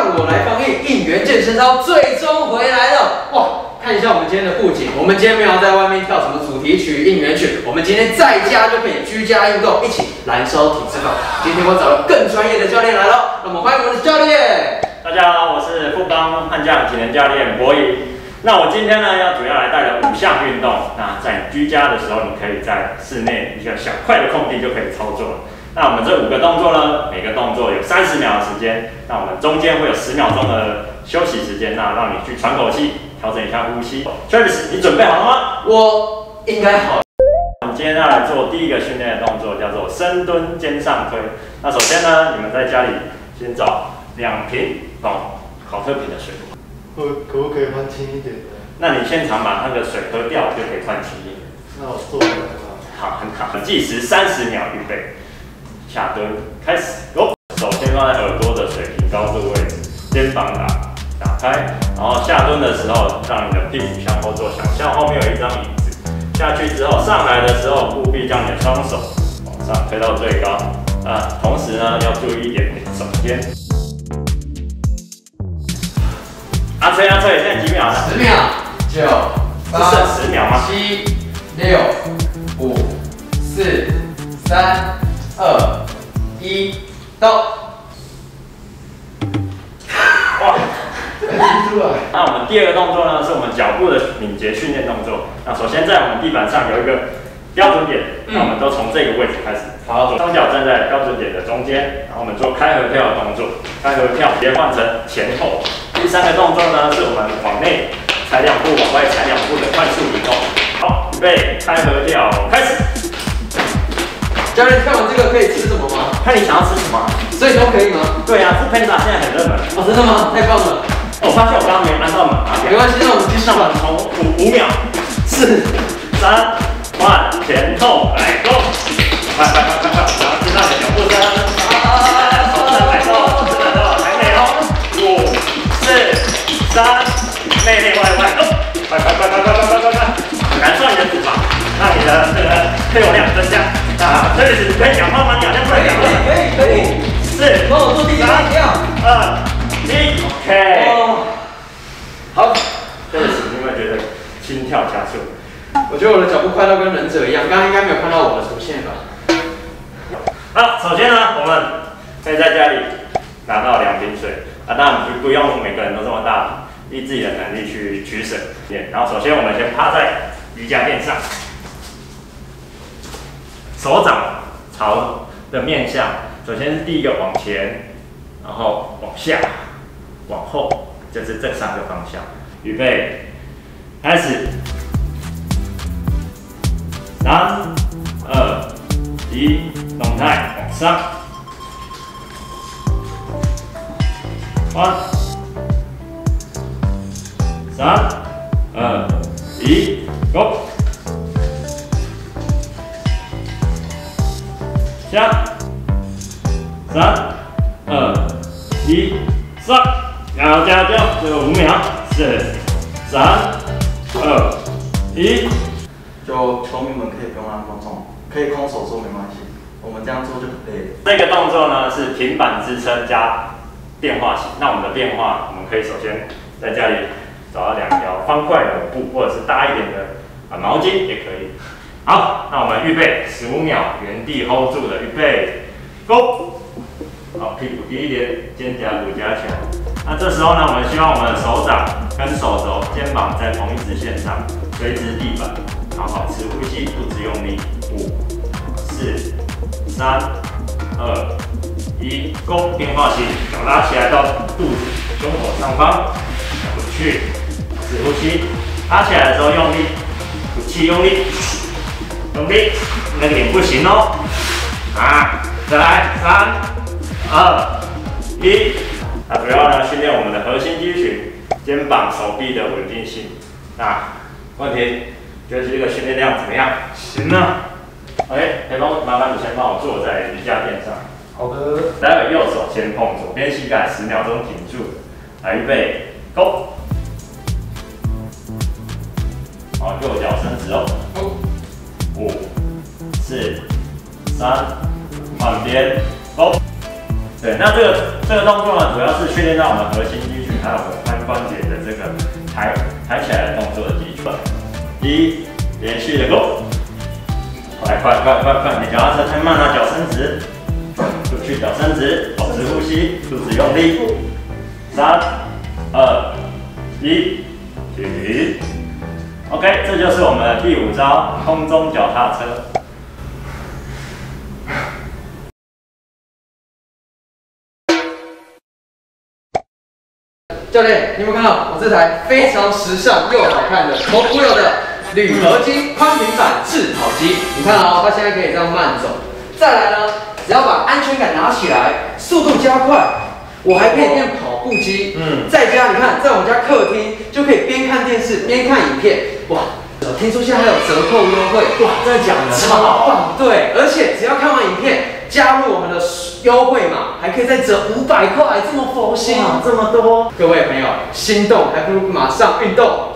让我来放映，应援健身操最终回来了！哇，看一下我们今天的布景，我们今天没有在外面跳什么主题曲、应援曲，我们今天在家就可以居家运动，一起燃烧体脂肪。今天我找了更专业的教练来了，那么欢迎我们的教练。 大家好，我是富邦悍将体能教练博仪。那我今天呢，主要来带来5项运动。那在居家的时候，你可以在室内一个小块的空地就可以操作了。那我们这5个动作呢，每个动作有30秒的时间。那我们中间会有10秒钟的休息时间，那让你去喘口气，调整一下呼吸。Travis， 你准备好了吗？ 我应该好。 我们今天要来做第一个训练的动作，叫做深蹲肩上推。那首先呢，你们在家里先找2瓶保特瓶的水。 可不可以换轻一点的？ 那你现场把那个水喝掉，就可以换轻一点。 那我做来吧。 好，很好。计时30秒，预备，下蹲，开始。Go。手先放在耳朵的水平高度位置，肩膀打开，然后下蹲的时候，让你的屁股向后坐，想象后面有一张椅子。下去之后，上来的时候，务必将你的双手往上推到最高。同时呢，要注意一点点手肩。阿吹，现在几秒呢 ？10秒，9、8、 剩10秒吗 ？7、6、5、4、3、2、1，到。 哇！那我们第2个动作呢，是我们脚步的敏捷训练动作。那首先在我们地板上有一个标准点，那我们都从这个位置开始。好，双脚站在标准点的中间，然后我们做开合跳的动作。开合跳直接换成前后。第3个动作呢，是我们往内踩2步，往外踩2步的快速移动。好，预备，开合跳，开始。 教练，看完这个可以吃什么吗？ 看你想要吃什么， 所以都可以吗？ 对啊，是 Panda 现在很热门。 哦，真的吗？太棒了！ 我发现我刚刚没按到码表。 没关系，那我们继续吧。 从5秒，4、3、2，前后来 ，Go！ 快！然后知道你的脚步声，手指摆动，还没哦。5、4、3，内外，Go！ 快！很难算你的脂肪，让你的这个肺活量增加。这里是可以讲话吗？你好像不能讲话。 可以。4，帮我做第1个跳。 2、1 ，OK。好，这里你有没有觉得心跳加速？ 我觉得我的脚步快到跟忍者一样，刚刚应该没有看到我的出现吧？ 好，首先呢，我们可以在家里拿到2瓶水，当然不用每个人都这么大，依自己的能力去取舍。然后首先我们先趴在瑜伽垫上，手掌朝的面向，首先是第1个往前，然后往下，往后，这是这3个方向。预备，开始。3、2、1，动态往上。1、3、2、1 ，Go！ 下，3、2、1，上，然后加掉，最后5秒，4、3、2、1。 就球迷们可以不用让观众，可以空手做没关系，我们这样做就可以了。 这个动作呢是平板支撑加变化型。那我们的变化，我们可以首先在家里找到2条方块的布，或者是大一点的毛巾也可以。好，那我们预备15秒，原地 hold 住的，预备 ，Go！ 好，屁股低一点，肩胛骨夹起来。那这时候呢，我们希望我们的手掌跟手肘、肩膀在同一直线上，垂直地板。好，保持呼吸，肚子用力。5、4、3、2、1 ，Go！ 变化型，脚拉起来到肚子、胸口上方，回去，保持呼吸。拉起来的时候用力，吐气用力，那个脸不行哦。再来3、2、1。那主要呢训练我们的核心肌群、肩膀、手臂的稳定性。那问题？觉得这个训练量怎么样？行啊。OK， 麻烦你先帮我坐在瑜伽垫上。 好的。 待会右手先碰左边膝盖，10秒钟停住。来，预备 ，Go！ 好，右脚伸直哦。5、4、3，换边 ，Go！ 对，那这个动作呢，主要是训练到我们核心肌群还有我们髋关节的这个抬起来的动作的基础。一，连续的 go， 快，你脚踏车太慢了，脚伸直，出去脚伸直，保持呼吸，肚子用力。3、2、1，停。OK， 这就是我们的第5招空中脚踏车。 教练，你有没有看到我这台非常时尚又好看的头部有的铝合金宽平板制跑机？你看哦，它现在可以这样慢走。再来呢，只要把安全感拿起来，速度加快，我还可以变跑步机。在家你看，在我们家客厅就可以边看电视边看影片。哇，听说现在还有折扣优惠。哇，真的假的？超棒！对，而且只要看完影片，加入我们的优惠码，还可以再折500块，这么佛心，这么多！各位朋友，心动还不如马上运动。